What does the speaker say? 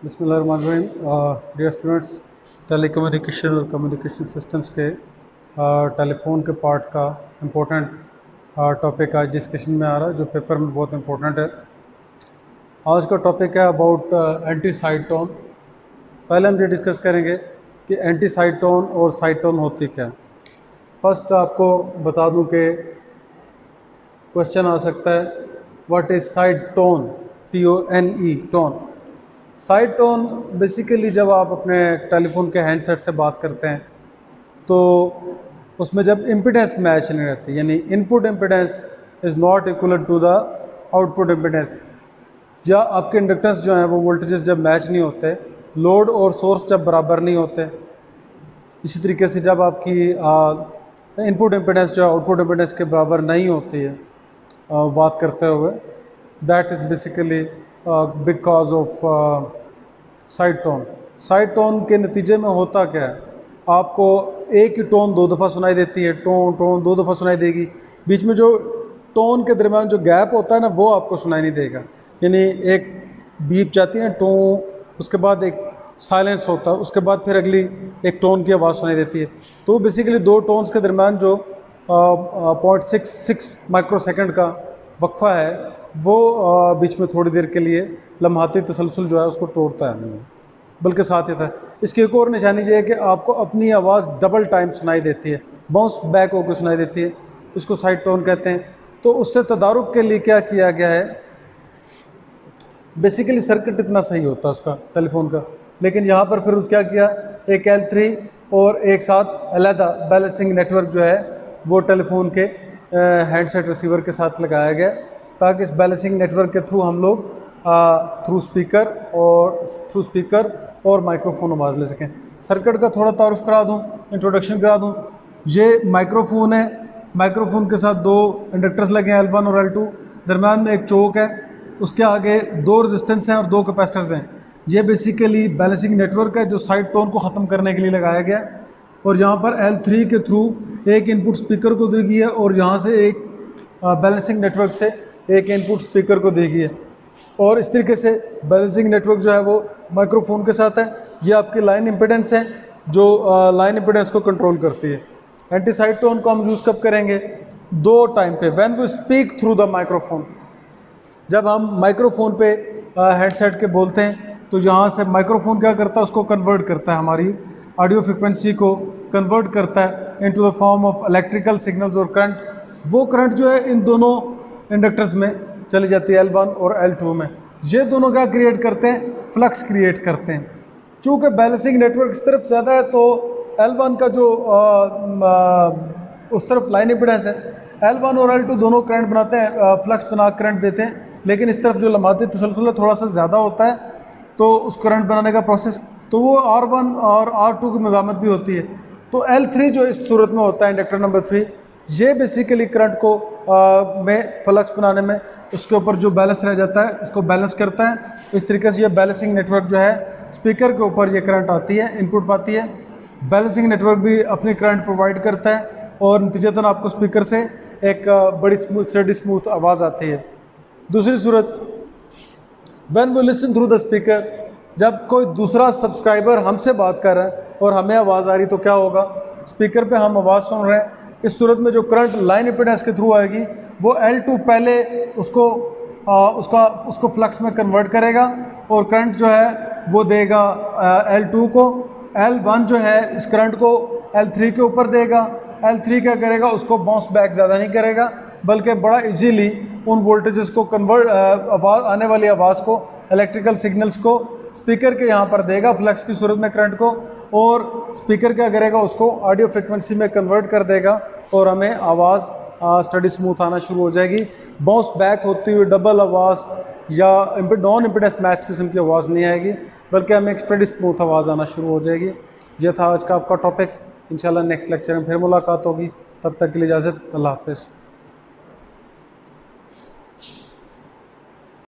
बिस्मिल्लाहिर्रहमानिर्रहीम। Dear students, telecommunication और communication systems के टेलीफोन के पार्ट का इम्पोर्टेंट टॉपिक आज डिस्कशन में आ रहा है, जो पेपर में बहुत इम्पोर्टेंट है। आज का टॉपिक है अबाउट एंटी साइड टोन। पहले हम ये डिस्कस करेंगे कि एंटी साइड टोन और साइड टोन होती क्या है। फर्स्ट आपको बता दूं कि क्वेश्चन आ सकता है, what is side tone, TONE tone. Side tone basically जब आप अपने टेलीफोन के हैंडसेट से बात करते हैं तो उसमें जब इम्पीडेंस मैच नहीं रहती, यानी input impedance is not equal to the output impedance, या आपके इंडक्टेंस जो हैं वो वोल्टेजेस जब मैच नहीं होते, लोड और सोर्स जब बराबर नहीं होते, इसी तरीके से जब आपकी इनपुट इम्पीडेंस जो आउटपुट इम्पीडेंस के बराबर नहीं होती है बात करते हुए, that is basically because of side tone. Side tone के नतीजे में होता क्या है, आपको एक ही टोन दो दफ़ा सुनाई देती है, टोन टोन दो दफ़ा सुनाई देगी, बीच में जो टोन के दरमियान जो गैप होता है ना वो आपको सुनाई नहीं देगा। यानी एक बीप जाती है टोन, उसके बाद एक साइलेंस होता है, उसके बाद फिर अगली एक टोन की आवाज़ सुनाई देती है। तो बेसिकली दो टोन्स के दरमियान जो 0.66 माइक्रोसेकंड का वक्फा है वो बीच में थोड़ी देर के लिए लम्हाती तसलसल जो है उसको तोड़ता है नहीं, बल्कि साथ ही था। इसकी एक और निशानी ये है कि आपको अपनी आवाज़ डबल टाइम सुनाई देती है, बाउंस बैक होकर सुनाई देती है, इसको साइड टोन कहते हैं। तो उससे तदारुक के लिए क्या किया गया है, बेसिकली सर्किट इतना सही होता है उसका टेलीफोन का, लेकिन यहाँ पर फिर क्या किया, एक L3 और एक साथ अलहदा बैलेंसिंग नेटवर्क जो है वो टेलीफोन के हैंडसेट रिसीवर के साथ लगाया गया, ताकि इस बैलेंसिंग नेटवर्क के थ्रू हम लोग थ्रू स्पीकर और माइक्रोफोन आवाज़ ले सकें। सर्किट का थोड़ा तारुफ करा दूं, इंट्रोडक्शन करा दूं। ये माइक्रोफोन है, माइक्रोफोन के साथ दो इंडक्टर्स लगे हैं L1 और L2, दरम्यान में एक चोक है, उसके आगे दो रेजिस्टेंस हैं और दो कैपेसिटर्स हैं। ये बेसिकली बैलेंसिंग नेटवर्क है जो साइड टोन को ख़त्म करने के लिए लगाया गया है। और यहाँ पर L3 के थ्रू एक इनपुट स्पीकर को दी गई है और यहाँ से एक बैलेंसिंग नेटवर्क से एक इनपुट स्पीकर को दी गई है। और इस तरीके से बैलेंसिंग नेटवर्क जो है वो माइक्रोफोन के साथ है। ये आपकी लाइन इम्पीडेंस है जो लाइन इम्पीडेंस को कंट्रोल करती है। एंटी साइड टोन को हम यूज़ कब करेंगे, दो टाइम पे, when we speak through the microphone. जब हम माइक्रोफोन पे हेडसेट के बोलते हैं तो यहाँ से माइक्रोफोन क्या करता है, उसको कन्वर्ट करता है, हमारी ऑडियो फ्रिक्वेंसी को कन्वर्ट करता है into the form of electrical signals और करंट। वो करंट जो है इन दोनों इंडक्टर्स में चली जाती है L1 और L2 में। ये दोनों क्या क्रिएट करते हैं, फ्लक्स क्रिएट करते हैं। चूँकि बैलेंसिंग नेटवर्क इस तरफ ज़्यादा है तो L1 का जो उस तरफ लाइन इम्पीडेंस है, L1 और L2 दोनों करंट बनाते हैं, फ्लक्स बना करंट देते हैं, लेकिन इस तरफ जो लम्हाती तसलसल थोड़ा सा ज़्यादा होता है तो उस करंट बनाने का प्रोसेस, तो वो R1 और R2 की मज़ामत भी होती है। तो L3 जो इस सूरत में होता है, इंडक्टर नंबर 3, ये बेसिकली करंट को में फ्लक्स बनाने में उसके ऊपर जो बैलेंस रह जाता है उसको बैलेंस करता है। इस तरीके से ये बैलेंसिंग नेटवर्क जो है स्पीकर के ऊपर ये करंट आती है, इनपुट पाती है, बैलेंसिंग नेटवर्क भी अपनी करंट प्रोवाइड करता है और नतीजतन आपको स्पीकर से एक बड़ी स्मूथ आवाज़ आती है। दूसरी सूरत, when we listen through the speaker, जब कोई दूसरा सब्सक्राइबर हमसे बात कर रहा है और हमें आवाज़ आ रही तो क्या होगा, स्पीकर पे हम आवाज़ सुन रहे हैं, इस सूरत में जो करंट लाइन इम्पीडेंस के थ्रू आएगी वो L2 पहले उसको फ्लक्स में कन्वर्ट करेगा और करंट जो है वो देगा L2 को। L1 जो है इस करंट को L3 के ऊपर देगा। L3 क्या करेगा, उसको बाउंस बैक ज़्यादा नहीं करेगा, बल्कि बड़ा इजीली उन वोल्टेजेस को कन्वर्ट आने वाली आवाज़ को, इलेक्ट्रिकल सिग्नल्स को स्पीकर के यहाँ पर देगा फ्लक्स की सूरत में करंट को, और स्पीकर क्या करेगा, उसको ऑडियो फ्रिक्वेंसी में कन्वर्ट कर देगा और हमें आवाज़ स्टडी स्मूथ आना शुरू हो जाएगी। बाउंस बैक होती हुई डबल आवाज़ या नॉन इम्पीडेंस मैच किस्म की आवाज़ नहीं आएगी, बल्कि हमें एक स्टडी स्मूथ आवाज़ आना शुरू हो जाएगी। ये था आज का आपका टॉपिक। इंशाल्लाह नेक्स्ट लेक्चर में फिर मुलाकात होगी, तब तक के लिए इजाज़त, अल्लाह हाफ़िज़।